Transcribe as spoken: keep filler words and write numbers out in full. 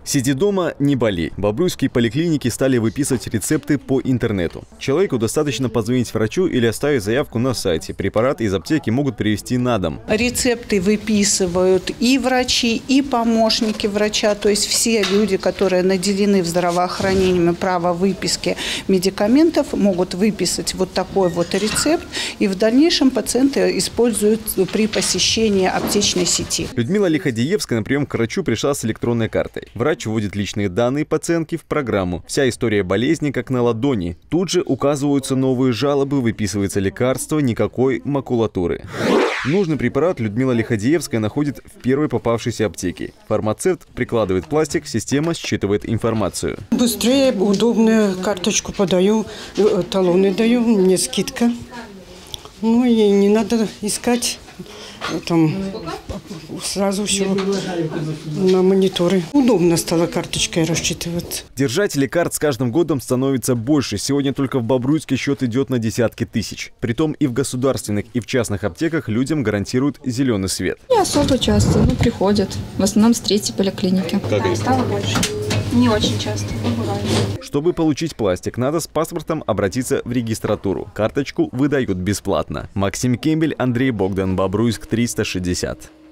Сиди дома, не болей. Бобруйские поликлиники стали выписывать рецепты по интернету. Человеку достаточно позвонить врачу или оставить заявку на сайте. Препараты из аптеки могут привезти на дом. Рецепты выписывают и врачи, и помощники врача. То есть все люди, которые наделены в здравоохранении право выписки медикаментов, могут выписать вот такой вот рецепт. И в дальнейшем пациенты используют при посещении аптечной сети. Людмила Лиходеевская на прием к врачу пришла с электронной картой. Врач вводит личные данные пациентки в программу. Вся история болезни как на ладони. Тут же указываются новые жалобы, выписывается лекарство, никакой макулатуры. Нужный препарат Людмила Лиходеевская находит в первой попавшейся аптеке. Фармацевт прикладывает пластик, система считывает информацию. Быстрее, удобно, карточку подаю, талоны даю, мне скидка. Ну и не надо искать там сразу все на мониторы. Удобно стало карточкой рассчитывать. Держателей карт с каждым годом становится больше. Сегодня только в Бобруйске счет идет на десятки тысяч. Притом и в государственных, и в частных аптеках людям гарантируют зеленый свет. Не особо часто, но приходят. В основном с третьей поликлиники. Да, стало больше. Не очень часто, но бывает. Чтобы получить пластик, надо с паспортом обратиться в регистратуру. Карточку выдают бесплатно. Максим Кембель, Андрей Богдан, Бобруйск триста шестьдесят.